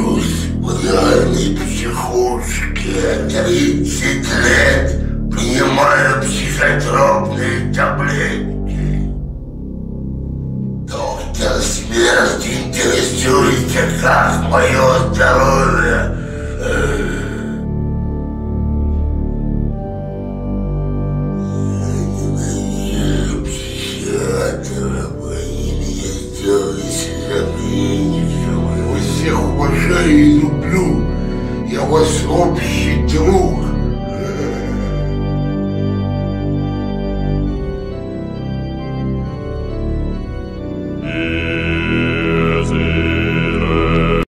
Лечусь в реальной психушке 30 лет, принимаю психотропные таблетки. Доктор Смерть интересуется, как мое здоровье. Я вас общий друг.